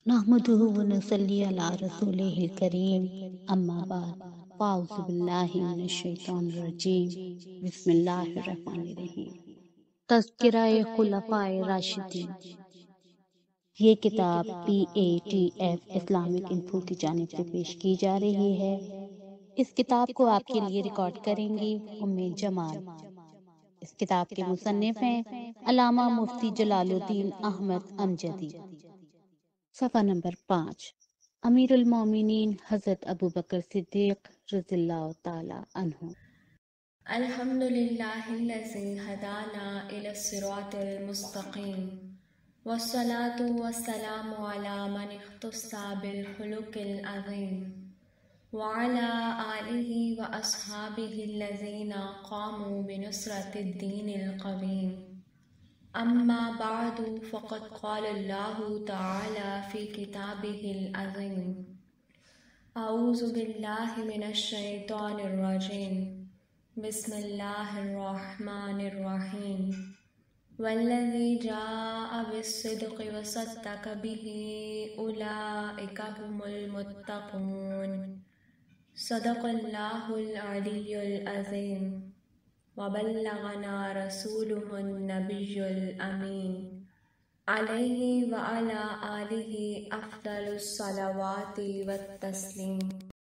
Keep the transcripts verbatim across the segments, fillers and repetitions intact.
نحمدہ و نصلی علی رسولہ الکریم، اما بعد، فاعوذ باللہ من الشیطان الرجیم، بسم اللہ الرحمن الرحیم۔ تذکرہ خلفائے راشدین۔ یہ کتاب P A T F Islamic info کی جانب سے پیش کی جا رہی ہے۔ اس کتاب کو آپ کے لیے ریکارڈ کریں گی ام جمال۔ اس کتاب کے مصنف ہیں علامہ مفتی جلال الدین احمد امجدی۔ صفحہ نمبر پانچ۔ امیر المومنین حضرت ابو بکر صدیق رضی اللہ تعالی عنہ۔ الحمد للہ الذی ہدانا الی الصراط المستقیم، والصلاة والسلام علی من اختص بالخلق العظیم، وعلی آلہ واصحابہ الذین قاموا بنصرۃ الدین القویم۔ اما بعد فقد قال اللہ تعالی فی کتابہ العظیم، اعوذ باللہ من الشیطان الرجیم، بسم اللہ الرحمن الرحیم، والذی جاء بالصدق وصدق بہ اولئک هم المتقون۔ صدق اللہ العلی العظیم، وبلغنا رسولہ النبی الامین، علیہ وعلی آلہ افضل الصلوات والتسلیم۔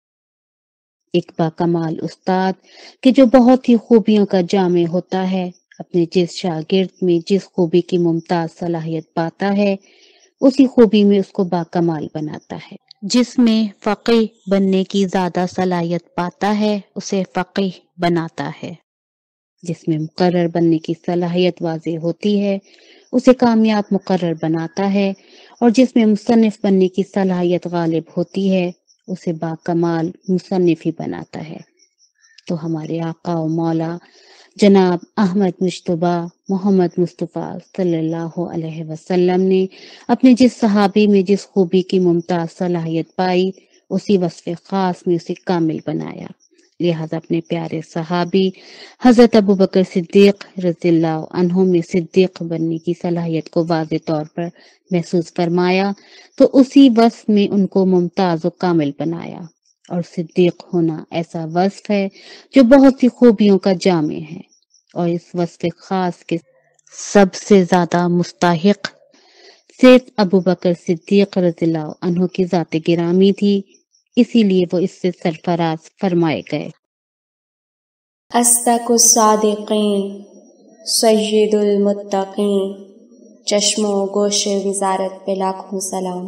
ایک باکمال استاد کہ جو بہت ہی خوبیوں کا جامع ہوتا ہے، اپنے جس شاگرد میں جس خوبی کی ممتاز صلاحیت پاتا ہے، اسی خوبی میں اس کو باکمال بناتا ہے۔ جس میں فقیہ بننے کی زیادہ صلاحیت پاتا ہے، اسے فقیہ بناتا ہے۔ جس میں مقرر بننے کی صلاحیت واضح ہوتی ہے، اسے کامیاب مقرر بناتا ہے، اور جس میں مصنف بننے کی صلاحیت غالب ہوتی ہے، اسے باکمال مصنف ہی بناتا ہے۔ تو ہمارے آقا و مولا جناب احمد مجتبی محمد مصطفیٰ صلی اللہ علیہ وسلم نے اپنے جس صحابی میں جس خوبی کی ممتاز صلاحیت پائی، اسی وصف خاص میں اسے کامل بنایا۔ لہذا اپنے پیارے صحابی حضرت ابو بکر صدیق رضی اللہ عنہ میں صدیق بننے کی صلاحیت کو واضح طور پر محسوس فرمایا، تو اسی وصف میں ان کو ممتاز و کامل بنایا۔ اور صدیق ہونا ایسا وصف ہے جو بہت سی خوبیوں کا جامع ہے، اور اس وصف خاص کے سب سے زیادہ مستحق صرف ابو بکر صدیق رضی اللہ عنہ کی ذات گرامی تھی، اسی لیے وہ اس سے سرفراز فرمائے گئے۔ اصدق الصادقین، سید المتقین، چشم و گوش وزارت پہ لاکھوں سلام۔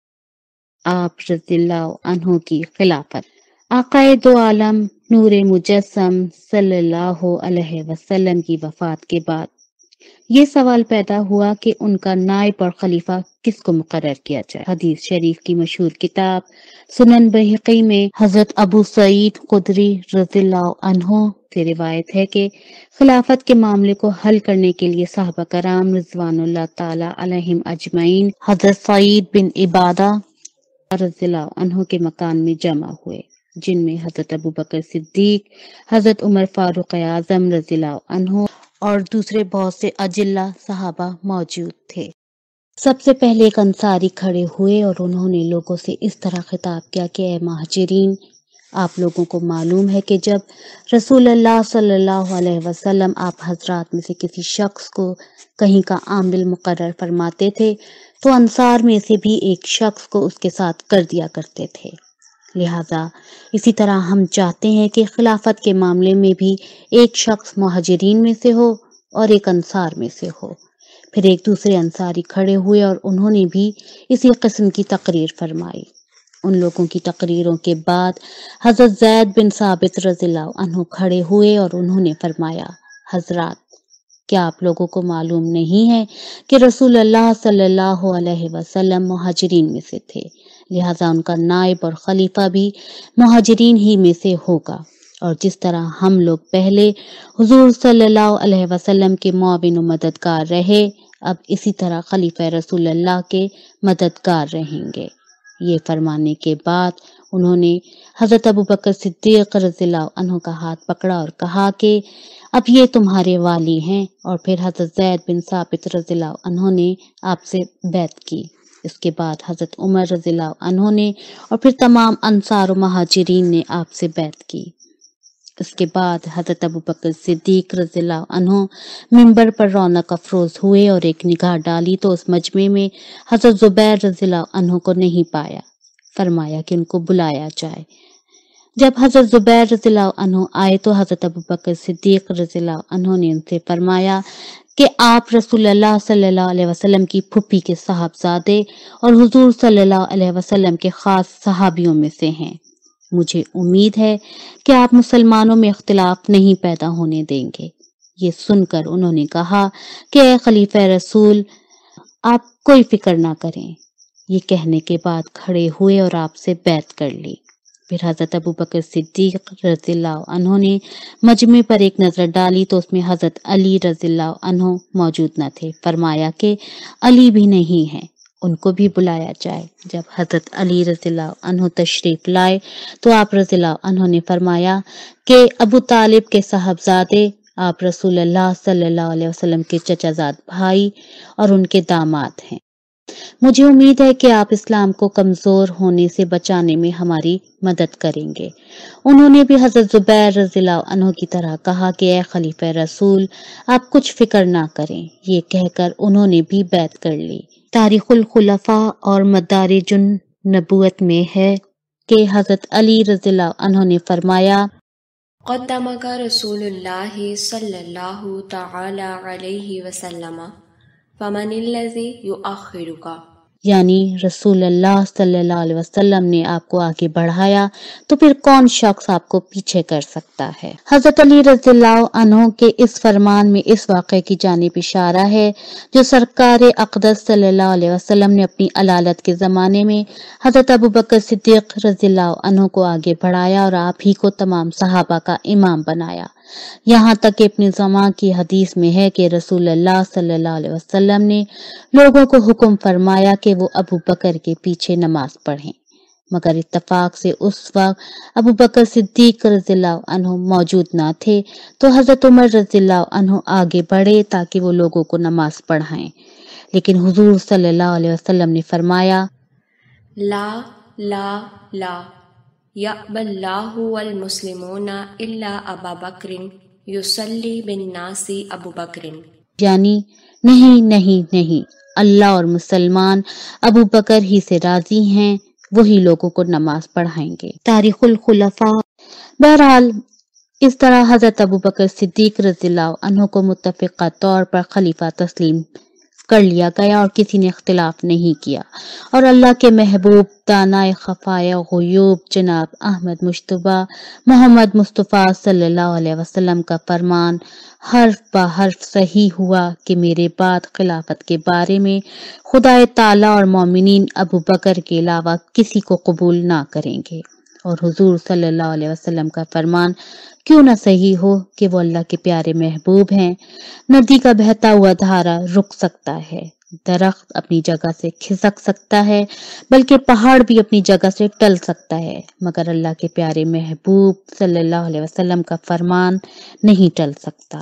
آپ رضی اللہ عنہ کی خلافت۔ آقائے دو عالم نور مجسم صلی اللہ علیہ وسلم کی وفات کے بعد یہ سوال پیدا ہوا کہ ان کا نائب اور خلیفہ کس کو مقرر کیا جائے۔ حدیث شریف کی مشہور کتاب سنن بہقی میں حضرت ابو سعید خدری رضی اللہ عنہ سے روایت ہے کہ خلافت کے معاملے کو حل کرنے کے لیے صحابہ کرام رضوان اللہ تعالی علیہم اجمعین حضرت سعید بن عبادہ رضی اللہ عنہ کے مکان میں جمع ہوئے، جن میں حضرت ابو بکر صدیق، حضرت عمر فاروق اعظم رضی اللہ عنہ اور دوسرے بہت سے اجلہ صحابہ موجود تھے۔ سب سے پہلے ایک انصاری کھڑے ہوئے اور انہوں نے لوگوں سے اس طرح خطاب کیا کہ اے مہاجرین، آپ لوگوں کو معلوم ہے کہ جب رسول اللہ صلی اللہ علیہ وسلم آپ حضرات میں سے کسی شخص کو کہیں کا عامل مقرر فرماتے تھے تو انصار میں سے بھی ایک شخص کو اس کے ساتھ کر دیا کرتے تھے۔ لہذا اسی طرح ہم چاہتے ہیں کہ خلافت کے معاملے میں بھی ایک شخص مہاجرین میں سے ہو اور ایک انصار میں سے ہو۔ پھر ایک دوسرے انصاری کھڑے ہوئے اور انہوں نے بھی اسی قسم کی تقریر فرمائی۔ ان لوگوں کی تقریروں کے بعد حضرت زید بن ثابت رضی اللہ عنہ کھڑے ہوئے اور انہوں نے فرمایا، حضرات، کیا آپ لوگوں کو معلوم نہیں ہے کہ رسول اللہ صلی اللہ علیہ وسلم مہاجرین میں سے تھے، لہذا ان کا نائب اور خلیفہ بھی مہاجرین ہی میں سے ہوگا، اور جس طرح ہم لوگ پہلے حضور صلی اللہ علیہ وسلم کے معاون و مددگار رہے، اب اسی طرح خلیفہ رسول اللہ کے مددگار رہیں گے۔ یہ فرمانے کے بعد انہوں نے حضرت ابو بکر صدیق رضی اللہ عنہ کا ہاتھ پکڑا اور کہا کہ اب یہ تمہارے والی ہیں، اور پھر حضرت زید بن ثابت رضی اللہ عنہ نے آپ سے بیعت کی۔ اس کے بعد حضرت عمر رضی اللہ عنہ نے اور پھر تمام انصار و مہاجرین نے آپ سے بیعت کی۔ اس کے بعد حضرت ابوبکر صدیق رضی اللہ عنہ منبر پر رونق افروز ہوئے اور ایک نگاہ ڈالی تو اس مجمع میں حضرت زبیر رضی اللہ عنہ کو نہیں پایا۔ فرمایا کہ ان کو بلایا جائے۔ جب حضرت زبیر رضی اللہ عنہ آئے تو حضرت ابوبکر صدیق رضی اللہ عنہ نے ان سے فرمایا کہ آپ رسول اللہ صلی اللہ علیہ وسلم کی پھوپھی کے صاحبزادے اور حضور صلی اللہ علیہ وسلم کے خاص صحابیوں میں سے ہیں۔ مجھے امید ہے کہ آپ مسلمانوں میں اختلاف نہیں پیدا ہونے دیں گے۔ یہ سن کر انہوں نے کہا کہ اے خلیفہ رسول، آپ کوئی فکر نہ کریں۔ یہ کہنے کے بعد کھڑے ہوئے اور آپ سے بیعت کر لی۔ پھر حضرت ابوبکر صدیق رضی اللہ عنہ نے مجمع پر ایک نظر ڈالی تو اس میں حضرت علی رضی اللہ عنہ موجود نہ تھے۔ فرمایا کہ علی بھی نہیں ہیں، ان کو بھی بلایا جائے۔ جب حضرت علی رضی اللہ عنہ تشریف لائے تو آپ رضی اللہ عنہ نے فرمایا کہ ابو طالب کے صاحبزادے آپ رسول اللہ صلی اللہ علیہ وسلم کے چچا زاد بھائی اور ان کے داماد ہیں۔ مجھے امید ہے کہ آپ اسلام کو کمزور ہونے سے بچانے میں ہماری مدد کریں گے۔ انہوں نے بھی حضرت زبیر رضی اللہ عنہ کی طرح کہا کہ اے خلیفہ رسول، آپ کچھ فکر نہ کریں۔ یہ کہہ کر انہوں نے بھی بیعت کر لی۔ تاریخ الخلفاء اور مدارج النبوت میں ہے کہ حضرت علی رضی اللہ عنہ نے فرمایا قدمک رسول اللہ صلی اللہ تعالی علیہ وسلم فمن الذی یؤخرک، یعنی رسول اللہ صلی اللہ علیہ وسلم نے آپ کو آگے بڑھایا تو پھر کون شخص آپ کو پیچھے کر سکتا ہے۔ حضرت علی رضی اللہ عنہ کے اس فرمان میں اس واقعے کی جانب اشارہ ہے جو سرکار اقدس صلی اللہ علیہ وسلم نے اپنی علالت کے زمانے میں حضرت ابوبکر صدیق رضی اللہ عنہ کو آگے بڑھایا اور آپ ہی کو تمام صحابہ کا امام بنایا۔ یہاں تک کہ اپنی زمان کی حدیث میں ہے کہ رسول اللہ صلی اللہ علیہ وسلم نے لوگوں کو حکم فرمایا کہ وہ ابو بکر کے پیچھے نماز پڑھیں، مگر اتفاق سے اس وقت ابو بکر صدیق رضی اللہ عنہ موجود نہ تھے تو حضرت عمر رضی اللہ عنہ آگے بڑھے تاکہ وہ لوگوں کو نماز پڑھائیں، لیکن حضور صلی اللہ علیہ وسلم نے فرمایا لا لا لا یأبی اللہ والمسلمون الا ابا بکر یصلی بالناس ابو بکر، یعنی نہیں نہیں نہیں، اللہ اور مسلمان ابو بکر ہی سے راضی ہیں، وہی لوگوں کو نماز پڑھائیں گے۔ تاریخ الخلفاء۔ بہرحال اس طرح حضرت ابو بکر صدیق رضی اللہ عنہ کو متفقہ طور پر خلیفہ تسلیم کر لیا گیا اور کسی نے اختلاف نہیں کیا، اور اللہ کے محبوب دانائے خفایہ غیوب جناب احمد مجتبیٰ محمد مصطفیٰ صلی اللہ علیہ وسلم کا فرمان حرف بہ حرف صحیح ہوا کہ میرے بعد خلافت کے بارے میں خدا تعالیٰ اور مومنین ابو بکر کے علاوہ کسی کو قبول نہ کریں گے، اور حضور صلی اللہ علیہ وسلم کا فرمان کیوں نہ صحیح ہو کہ وہ اللہ کے پیارے محبوب ہیں۔ ندی کا بہتا ہوا دھارا رک سکتا ہے، درخت اپنی جگہ سے کھسک سکتا ہے، بلکہ پہاڑ بھی اپنی جگہ سے ٹل سکتا ہے، مگر اللہ کے پیارے محبوب صلی اللہ علیہ وسلم کا فرمان نہیں ٹل سکتا۔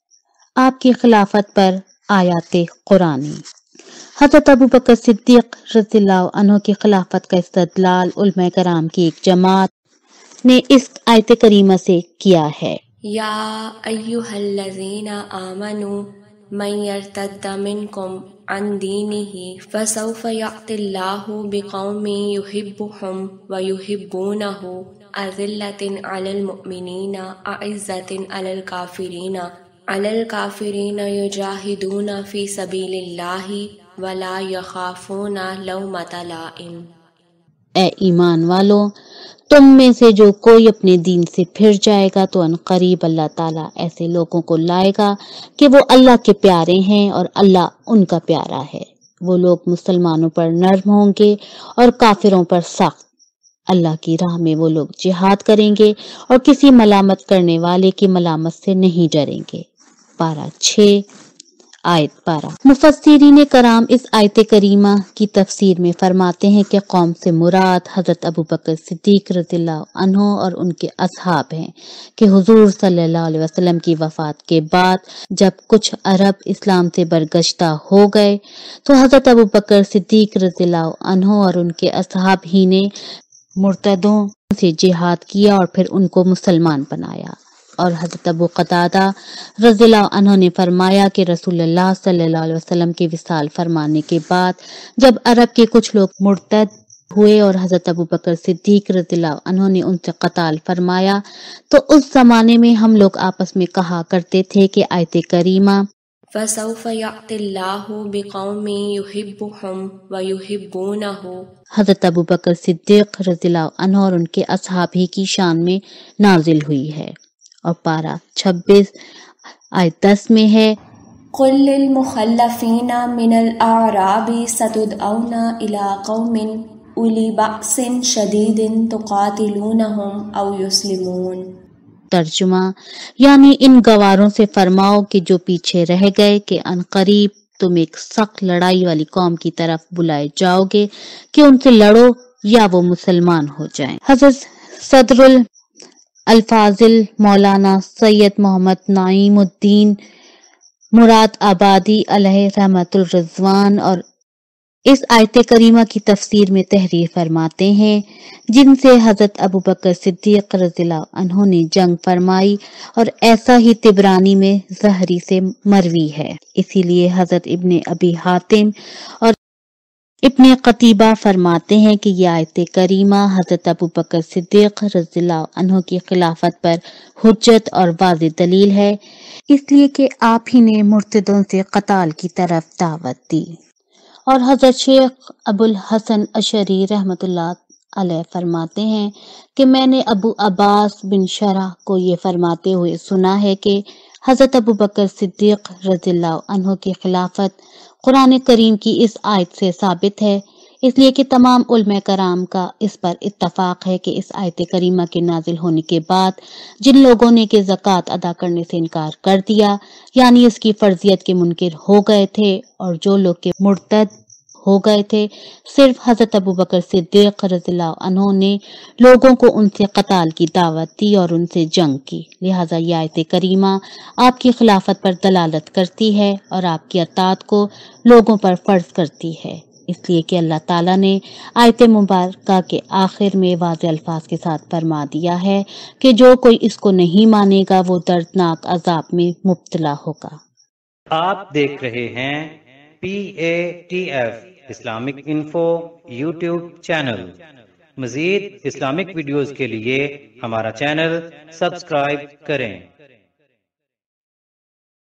آپ کی خلافت پر آیات قرآنی۔ حضرت ابو بکر صدیق رضی اللہ عنہ کی خلافت کا استدلال علماء کرام کی ایک جماعت نے اس آیت کریمہ سے کیا ہے۔ یا ایھا الذین آمنوا من یرتد منکم عن دینہ فسوف یأتی اللہ بقوم یحبهم ویحبونہ اذلۃ علی المؤمنین اعزۃ علی الکافرین علی الکافرین یجاہدون فی سبیل اللہ ولا یخافون لومۃ لائم۔ اے ایمان والو، تم میں سے جو کوئی اپنے دین سے پھر جائے گا تو ان قریب اللہ تعالیٰ ایسے لوگوں کو لائے گا کہ وہ اللہ کے پیارے ہیں اور اللہ ان کا پیارا ہے۔ وہ لوگ مسلمانوں پر نرم ہوں گے اور کافروں پر سخت۔ اللہ کی راہ میں وہ لوگ جہاد کریں گے اور کسی ملامت کرنے والے کی ملامت سے نہیں ڈریں گے۔ پارہ چھ آیت بارہ۔ مفسرین کرام اس آیت کریمہ کی تفسیر میں فرماتے ہیں کہ قوم سے مراد حضرت ابو بکر صدیق رضی اللہ عنہ اور ان کے اصحاب ہیں کہ حضور صلی اللہ علیہ وسلم کی وفات کے بعد جب کچھ عرب اسلام سے برگشتہ ہو گئے تو حضرت ابو بکر صدیق رضی اللہ عنہ اور ان کے اصحاب ہی نے مرتدوں سے جہاد کیا اور پھر ان کو مسلمان بنایا۔ اور حضرت ابو قتادہ رضی اللہ عنہ نے فرمایا کہ رسول اللہ صلی اللہ علیہ وسلم کے وصال فرمانے کے بعد جب عرب کے کچھ لوگ مرتد ہوئے اور حضرت ابو بکر صدیق رضی اللہ عنہ نے ان سے قتال فرمایا تو اس زمانے میں ہم لوگ آپس میں کہا کرتے تھے کہ آیت کریمہ فَسَوْفَ يَأْتِ اللَّهُ بِقَوْمٍ يُحِبُّهُمْ وَيُحِبُّونَهُ حضرت ابو بکر صدیق رضی اللہ عنہ اور ان کے اصحاب ہی کی شان میں نازل ہوئی ہے۔ اور پارہ چھبیس آیت دس میں ہے قُلْ لِلْمُخَلَّفِينَ مِنَ الْأَعْرَابِ سَتُدْعَوْنَ إِلَىٰ قَوْمٍ أُولِي بَأْسٍ شَدِيدٍ تُقَاتِلُونَهُمْ أَوْ يُسْلِمُونَ۔ ترجمہ یعنی ان گواروں سے فرماؤ کہ جو پیچھے رہ گئے کہ عنقریب تم ایک سخت لڑائی والی قوم کی طرف بلائے جاؤ گے کہ ان سے لڑو یا وہ مسلمان ہو جائیں۔ حضرت صدر الفاضل مولانا سید محمد نعیم الدین مراد آبادی علیہ رحمت الرضوان اور اس آیت کریمہ کی تفسیر میں تحریر فرماتے ہیں جن سے حضرت ابو بکر صدیق رضی اللہ عنہ نے جنگ فرمائی اور ایسا ہی طبرانی میں زہری سے مروی ہے۔ اسی لیے حضرت ابن ابی حاتم اور ابن قتیبہ فرماتے ہیں کہ یہ آیت کریمہ حضرت ابو بکر صدیق رضی اللہ عنہ کی خلافت پر حجت اور واضح دلیل ہے، اس لیے کہ آپ ہی نے مرتدوں سے قتال کی طرف دعوت دی۔ اور حضرت شیخ ابو الحسن اشعری رحمۃ اللہ علیہ فرماتے ہیں کہ میں نے ابو عباس بن شرح کو یہ فرماتے ہوئے سنا ہے کہ حضرت ابو بکر صدیق رضی اللہ عنہ کی خلافت قرآن کریم کی اس آیت سے ثابت ہے، اس لیے کہ تمام علماء کرام کا اس پر اتفاق ہے کہ اس آیت کریمہ کے نازل ہونے کے بعد جن لوگوں نے کہ زکوٰۃ ادا کرنے سے انکار کر دیا یعنی اس کی فرضیت کے منکر ہو گئے تھے اور جو لوگ کے مرتد ہو گئے تھے، صرف حضرت ابو بکر صدیق رضی اللہ عنہ نے لوگوں کو ان سے قتال کی دعوت دی اور ان سے جنگ کی، لہٰذا یہ آیت کریمہ آپ کی خلافت پر دلالت کرتی ہے اور آپ کی اطاعت کو لوگوں پر فرض کرتی ہے، اس لیے کہ اللہ تعالیٰ نے آیت مبارکہ کے آخر میں واضح الفاظ کے ساتھ فرما دیا ہے کہ جو کوئی اس کو نہیں مانے گا وہ دردناک عذاب میں مبتلا ہوگا۔ آپ دیکھ رہے ہیں P A T F Islamic info YouTube channel. مزید اسلامک ویڈیوز کے لیے ہمارا چینل سبسکرائب کریں۔